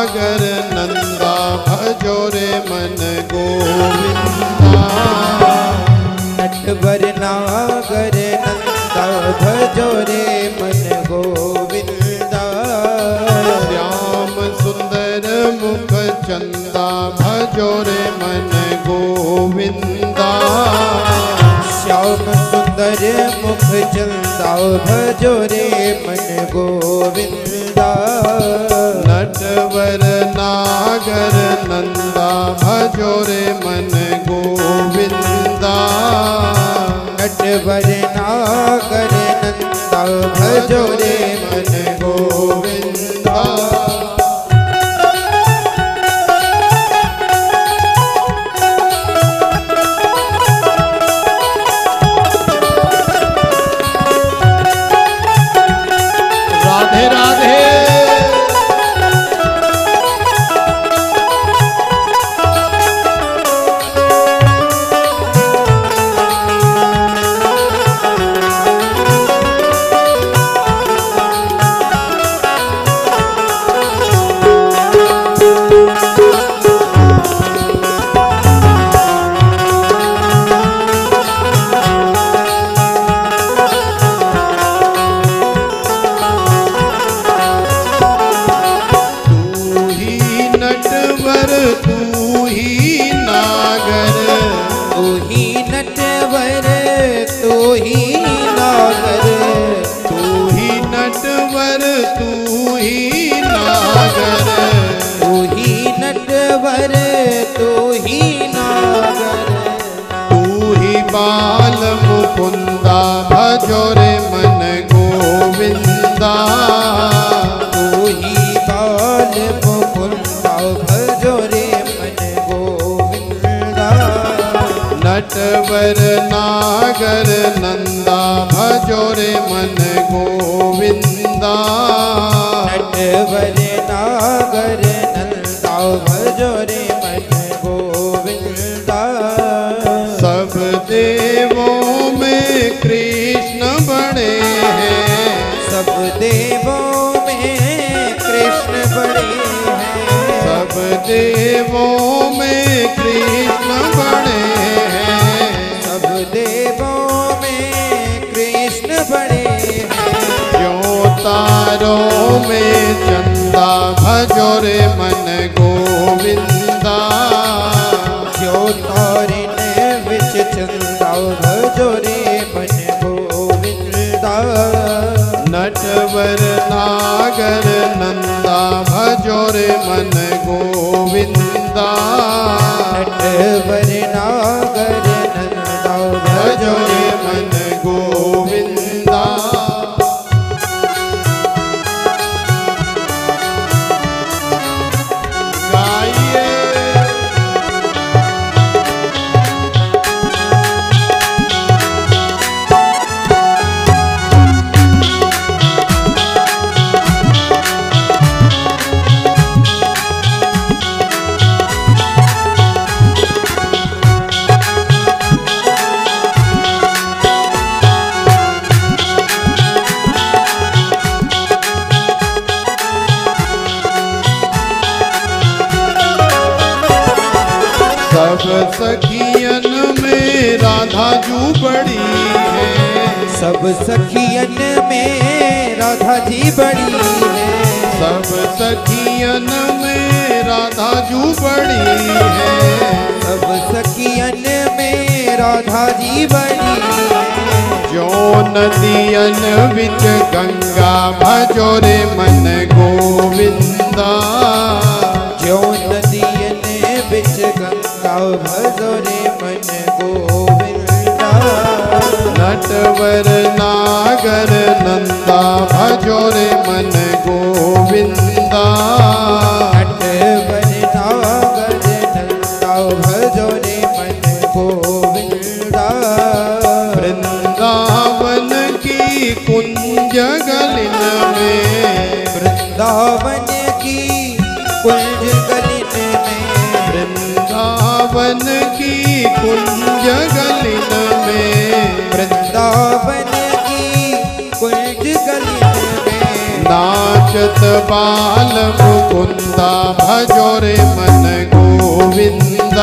नागर नंदा भजो रे मन गोविंदा। नटवर नागर नंदा भजो रे मन गोविंदा। श्याम सुंदर मुख चंदा भजो रे मन गोविंदा। श्याम सुंदर मुख चंदा भजो रे मन गोविंदा। नटवर नागर नंदा भजो रे मन गोविंदा। नटवर नागर नंदा भजो रे मन गोविंदा। राधे राधे। तू ही नागर, तू ही नटवर, तू ही नागर। तू ही नटवर, तू ही नागर। तू ही नटवर, तू ही नागर। तू ही बाल मुकुंदा भजो रे मन गोविंदा। तू ही बाल मुकुंदा भजो रे मन गोविंदा। नटवर नागर नंदा भजो रे मन गोविंदा। नटवर नागर नंदा भजो रे मन गोविंदा। सब देवों में कृष्ण बड़े हैं। सब देवों में कृष्ण बड़े हैं। सब देवों में कृष्ण बड़े हैं। सब देवों में कृष्ण बड़े हैं। क्यों तारों में चंदा भजो रे मन गोविंदा। क्यों तारिन विच चंदा भजो रे मन गोविंदा। नटवर नागर नंदा भजो रे मन गोविंदा। नटवर नागर नंदा भजो रे मन गोविंदा। गाइए सब सखियन में राधा जू बड़ी है। सब सखियन में राधा जी बड़ी है। सब सखियन में राधा जू बड़ी है। सब सखियन में राधा जी बड़ी है। जो नदियन विच गंगा भजो रे मन गोविंदा। जो नदियन बिच गंगा भजो रे मन गोविंदा। नटवर नागर नंदा भजो रे मन गोविंदा। नटवर नागर नंदा भजो रे मन गोविंदा। वृंदावन की कुंज गलिन में। वृंदावन की कुंज गलिन में। वृंदावन की कुंज गलिन में। वृंदावन की कुंज गलिन में। नाच नाचत बाल मुकुंदा भजो रे मन गोविंदा।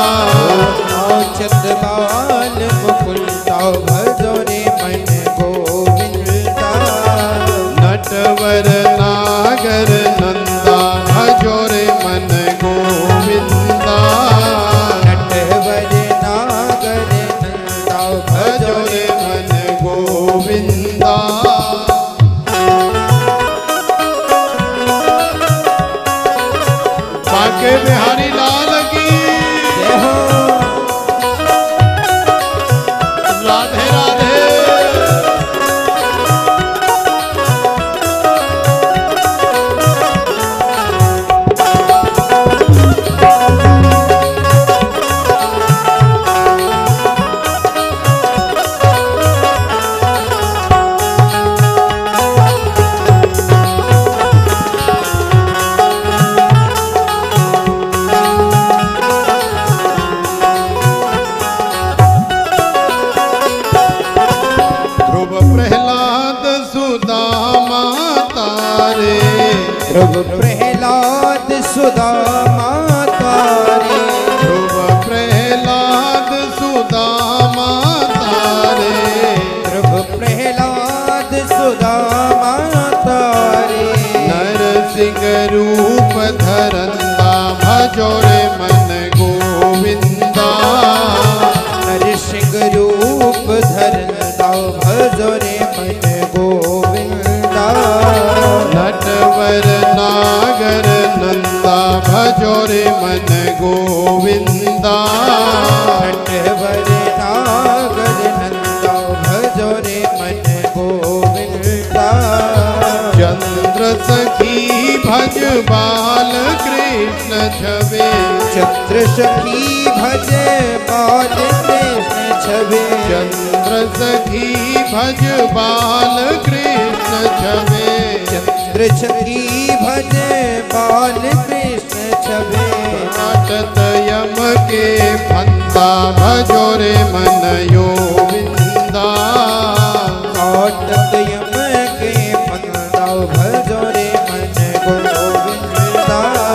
नाचत बाल मुकुंदा भजो रे मन गोविंदा। नटवर नागर नंदा भजो रे मन गोविंदा। नटवर नागर नंदा भजो रे मन गोविंदा। बांके बिहारी लाल की जय हो। राधे राधे। ध्रुव प्रहलाद सुदामा तारे। ध्रुव प्रहलाद सुदामा तारे। ध्रुव प्रहलाद सुदामा तारे। ध्रुव प्रहलाद सुदामा तारे। नरसिंह रूप धरंदा भजो रे मन गोविंदा। नरसिंह रूप धरंदा भजो रे मन गोविंदा। नटवर नागर नंदा भजो रे मन गोविंदा। नटवर नागर नंदा भजो रे मन गोविंदा। चंद्र सखी भज बाल कृष्ण छवे। चंद्र सखी भज बाल कृष्ण छवे। चंद्र सखी भज बाल कृष्ण छवे। चंद्र सखी भज बाल कृष्ण छवे। नाटत यम के फंदा भजो रे मन गोविंदा। काटत यम के फंदा भजो रे मन गोविंदा।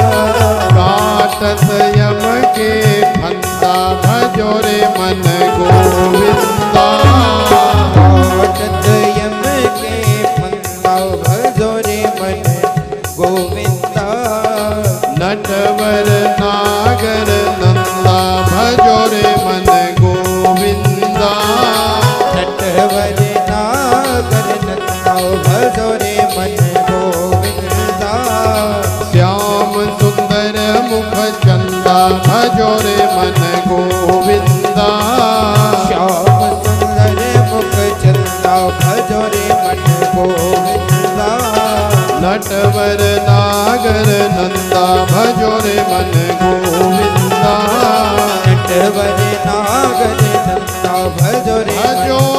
काटत यम के फंदा भजो रे मन गोविंदा। काटत यम के फंदा भजो रे मन गोविंदा। नटवर नागर नंदा भजो रे मन गोविंदा। नटवर नागर नंदा भजो रे मन गोविंदा। श्याम सुंदर मुख चंदा भजो रे मन गोविंदा। श्याम सुंदर मुख चंदा भजो रे मन गोविंदा। नटवर नागर नंदा भजो रे मन गोविंदा। नटवर नागर नंदा भजो रे मन भजो